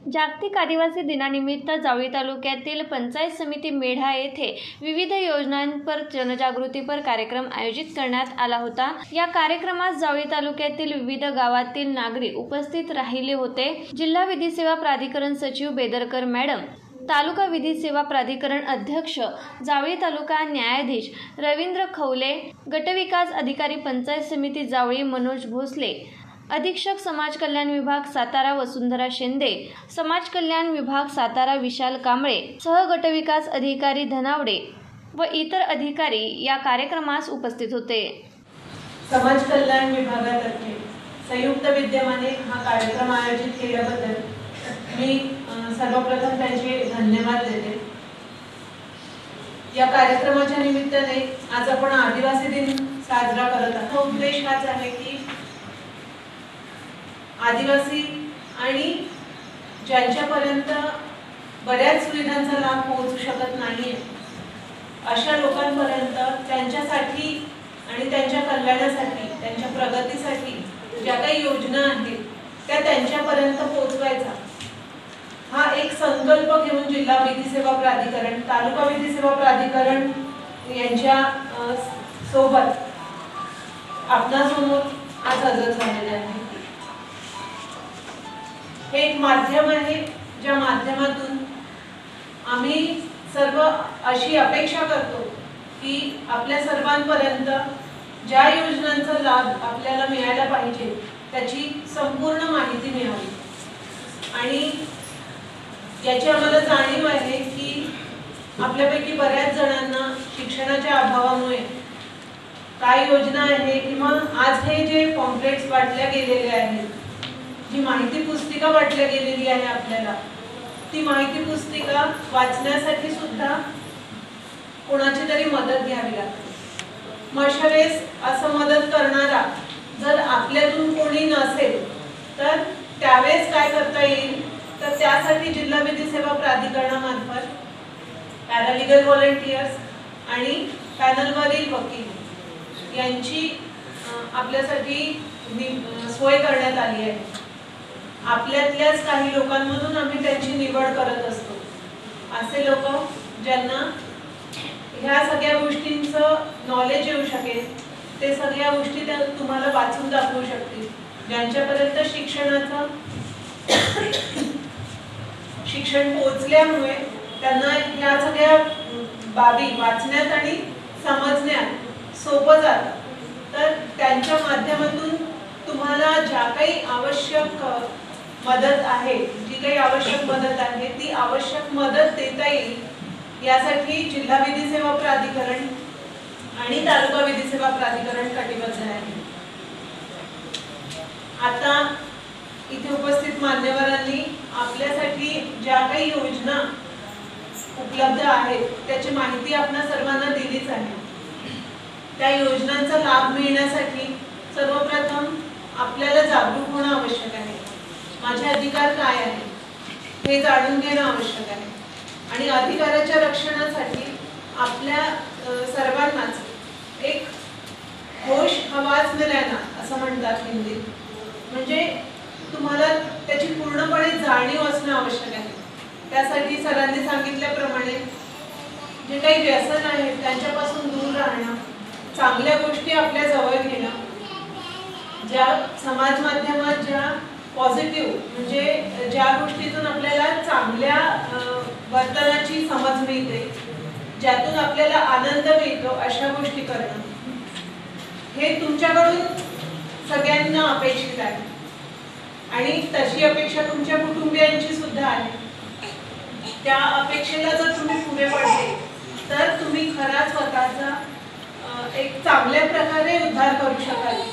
जागतिक आदिवासी दिनानिमित्त जावळी तालुक्यातील पंचायत समिती मेढा येथे विविध योजनांपर जनजागृतीपर कार्यक्रम आयोजित करण्यात आला होता। या कार्यक्रमास जावळी तालुक्यातील विविध गावातील नागरिक उपस्थित राहिले होते। जिल्हा विधी सेवा प्राधिकरण सचिव बेदरकर मॅडम, तालुका विधी सेवा प्राधिकरण अध्यक्ष जावळी तालुका न्यायाधीश रवींद्र खवले, गटविकास अधिकारी पंचायत समिती जावळी मनोज भोसले, अधीक्षक समाज कल्याण विभाग सातारा वसुंधरा शिंदे, समाज कल्याण विभाग सातारा विशाल कांबळे, सह गटविकास अधिकारी धनावडे व इतर अधिकारी या कार्यक्रमास उपस्थित होते। समाज कल्याण विभागातर्फे संयुक्त विद्यमाने हा कार्यक्रम आयोजित केल्याबद्दल मी सर्वप्रथम त्यांचे धन्यवाद देते। या कार्यक्रमाच्या निमित्ताने आज आपण आदिवासी दिन साजरा करत आहोत। उद्देश हाच आहे की आदिवासी आणि ज्यांच्यापर्यंत बऱ्याच सुविधांचा लाभ पोहोचू शकत नाही अशा लोकांपर्यंत त्यांच्यासाठी आणि त्यांच्या कल्याणासाठी, त्यांच्या प्रगतीसाठी ज्या काही योजना आहेत त्या त्यांच्यापर्यंत पोहोचवायचा हा एक संकल्प घेऊन जिल्हा विधी सेवा प्राधिकरण, तालुका विधी सेवा प्राधिकरण यांच्या सोबत आपणासमोर आज हजर झालेले आहे। हे एक माध्यम आहे ज्या माध्यमातून आम्ही सर्व अशी अपेक्षा करतो की आपल्या सर्वांपर्यंत ज्या योजनांचा लाभ आपल्याला मिळायला पाहिजे त्याची संपूर्ण माहिती मिळावी। आणि याची आम्हाला जाणीव आहे की आपल्यापैकी बऱ्याच जणांना शिक्षणाच्या अभावामुळे काय योजना आहे किंवा आज हे जे पॉम्पलेट्स वाटल्या गेलेले आहेत, जी माहिती पुस्तिका वाटल्या गेलेली आहे आपल्याला, ती माहिती पुस्तिका वाचण्यासाठी सुद्धा कोणाची तरी मदत घ्यावी लागते। मग अशा वेळेस असं मदत करणारा जर आपल्यातून कोणी नसेल तर त्यावेळेस काय करता येईल, तर त्यासाठी जिल्हा विधी सेवा प्राधिकरणामार्फत पॅरालिगल व्हॉलंटियर्स आणि पॅनलवरील वकील यांची आपल्यासाठी सोय करण्यात आली आहे। आपल्यातल्याच काही लोकांमधून आम्ही त्यांची निवड करत असतो। असे लोक ज्यांना ह्या सगळ्या गोष्टींचं नॉलेज येऊ शकेल, ते सगळ्या गोष्टी त्या तुम्हाला वाचून दाखवू शकतील, ज्यांच्यापर्यंत शिक्षण पोहोचल्यामुळे त्यांना ह्या सगळ्या बाबी वाचण्यात आणि समजण्यात सोपं जातं। तर त्यांच्या माध्यमातून तुम्हाला ज्या काही आवश्यक मदत आहे, जी काही आवश्यक मदत आहे ती आवश्यक मदत देता येईल यासाठी जिल्हा विधी सेवा प्राधिकरण आणि तालुका विधी सेवा प्राधिकरण कटिबद्ध आहे। आता इथे उपस्थित मान्यवरांनी आपल्यासाठी ज्या काही योजना उपलब्ध आहेत त्याची माहिती आपल्या सर्वांना दिलीच आहे। त्या योजनांचा लाभ मिळण्यासाठी सर्वप्रथम आपल्याला जागरूक होणं आवश्यक आहे। माझे अधिकार काय आहेत हे जाणून घेणं आवश्यक आहे आणि अधिकाराच्या रक्षणासाठी आपल्या सर्वांनाच एक होश हवास में रहना असं म्हणतात हिंदीत, म्हणजे तुम्हाला त्याची पूर्णपणे जाणीव असणं आवश्यक आहे। त्यासाठी सरांनी सांगितल्याप्रमाणे जे काही व्यसन आहेत त्यांच्यापासून दूर राहणं, चांगल्या गोष्टी आपल्या जवळ घेणं, ज्या समाज माध्यमात ज्या पॉझिटिव्ह म्हणजे ज्या गोष्टीतून आपल्याला चांगल्या वर्तनाची समज मिळते, ज्यातून आपल्याला आनंद मिळतो अशा गोष्टी करणं, हे तुमच्याकडून सगळ्यांना अपेक्षित आहे आणि तशी अपेक्षा तुमच्या कुटुंबियांची सुद्धा आहे। त्या अपेक्षेला जर तुम्ही पुढे पडले तर तुम्ही खरा स्वतःचा एक चांगल्या प्रकारे उद्धार करू शकाल